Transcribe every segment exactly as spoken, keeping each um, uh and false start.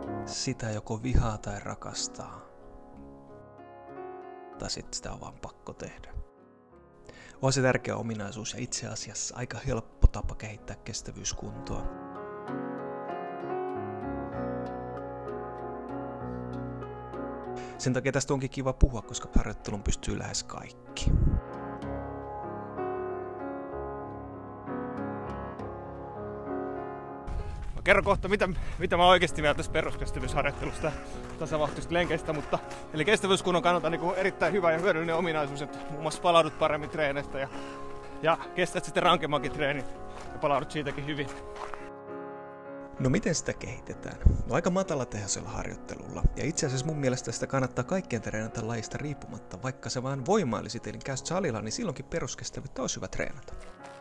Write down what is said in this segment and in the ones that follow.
Sitä joko vihaa tai rakastaa. Tai sitten sitä on vaan pakko tehdä. On se tärkeä ominaisuus ja itse asiassa aika helppo tapa kehittää kestävyyskuntoa. Sen takia tästä onkin kiva puhua, koska harjoitteluun pystyy lähes kaikki. Mä kerron kohta, mitä, mitä mä oikeasti mieltä tästä peruskestävyysharjoittelusta, tasavauhtisista lenkeistä, mutta eli kestävyyskunnon kannalta niin kuin erittäin hyvä ja hyödyllinen ominaisuus, että muun muassa palaudut paremmin treeneistä ja, ja kestät sitten rankemmankin treenin ja palaudut siitäkin hyvin. No miten sitä kehitetään? No aika matalatehoisella harjoittelulla. Ja itse asiassa mun mielestä sitä kannattaa kaikkien treenata lajista riippumatta. Vaikka sä vaan voimailisit, eli käyt salilla, niin silloinkin peruskestävyyttä olisi hyvä treenata.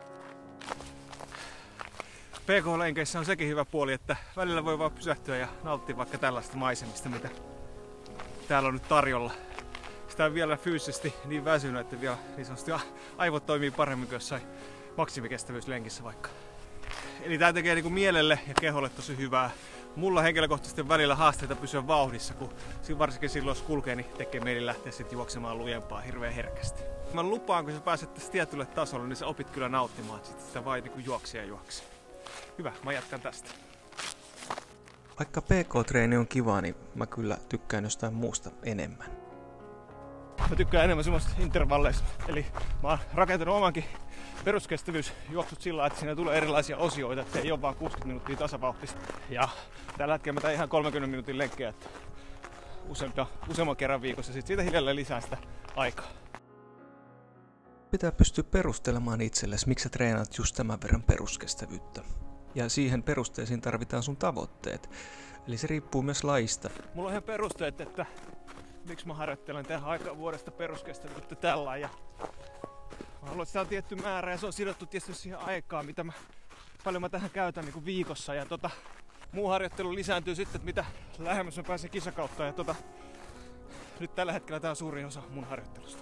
P K-lenkeissä on sekin hyvä puoli, että välillä voi vaan pysähtyä ja nauttia vaikka tällaista maisemista, mitä täällä on nyt tarjolla. Sitä on vielä fyysisesti niin väsynyt, että vielä niin sanotusti aivot toimii paremmin kuin jossain maksimikestävyyslenkissä vaikka. Eli tää tekee niinku mielelle ja keholle tosi hyvää. Mulla henkilökohtaisesti on välillä haasteita pysyä vauhdissa, kun varsinkin silloin jos kulkee, niin tekee mieli lähteä sit juoksemaan lujempaa hirveän herkästi. Mä lupaan, kun sä pääset tästä tietylle tasolle, niin sä opit kyllä nauttimaan, että sitä vain niinku juoksi ja juoksi. Hyvä, mä jatkan tästä. Vaikka P K-treeni on kiva, niin mä kyllä tykkään jostain muusta enemmän. Mä tykkään enemmän semmoista intervalleista. Eli mä oon rakentanut omankin peruskestävyysjuoksut sillä lailla, että siinä tulee erilaisia osioita, että ei ole vaan kuusikymmentä minuuttia tasavauhtista. Ja tällä hetkellä mä teen ihan kolmenkymmenen minuutin lenkkejä, että useamman, useamman kerran viikossa. Sitten siitä hiljalleen lisää sitä aikaa. Pitää pystyä perustelemaan itsellesi, miksi sä treenaat just tämän verran peruskestävyyttä. Ja siihen perusteisiin tarvitaan sun tavoitteet. Eli se riippuu myös lajista. Mulla on ihan perusteet, että miksi mä harjoittelen tehdä aikaa vuodesta peruskestävyyttä tällä. Ja mä haluan, että sitä on tietty määrä ja se on sidottu tietysti siihen aikaan, mitä mä, paljon mä tähän käytän niin kuin viikossa. Ja tota, muu harjoittelu lisääntyy sitten, että mitä lähemmäs mä pääsen kisakautta. Ja tota, nyt tällä hetkellä tää on suurin osa mun harjoittelusta.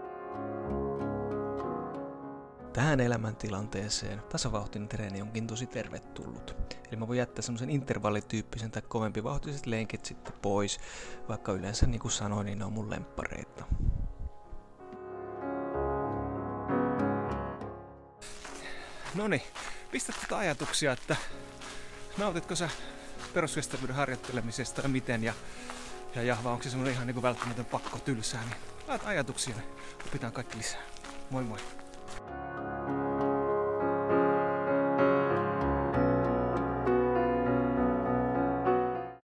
Tähän elämäntilanteeseen tasavauhtinen treeni onkin tosi tervetullut. Eli mä voin jättää semmoisen intervallityyppisen tai kovempi vauhtiset lenkit sitten pois, vaikka yleensä niin kuin sanoin, niin ne on mun lemppareita. Noniin, pistä tätä ajatuksia, että nautitko sä peruskestävyyden harjoittelemisesta ja miten ja, ja, ja vai onko se semmoinen ihan niin kuin välttämätön pakko tylsää, niin laita ajatuksia, opitaan kaikki lisää. Moi moi!